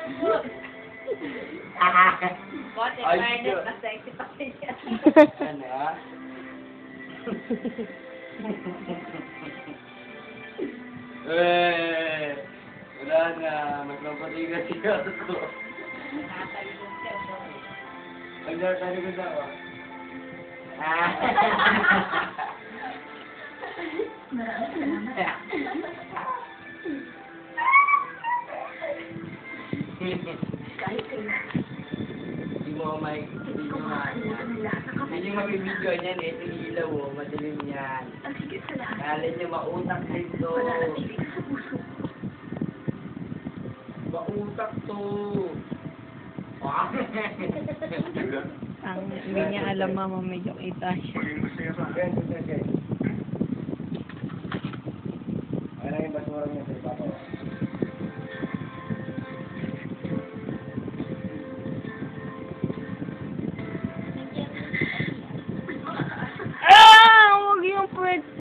What in fairness, na-sexy pa siya. Ano ah? Wala na. Magpapatigas siya ako. Nakatalikod siya. Magpapatigas ako. Hindi mo hindi nyo mabibidyo niyan eh. Itong ilaw oh. Madilim yan. Kala nyo mautak dito. Mautak to. Ang hindi niya alam mama medyo kita siya. Okay lang yung basura niya sa ibabaw.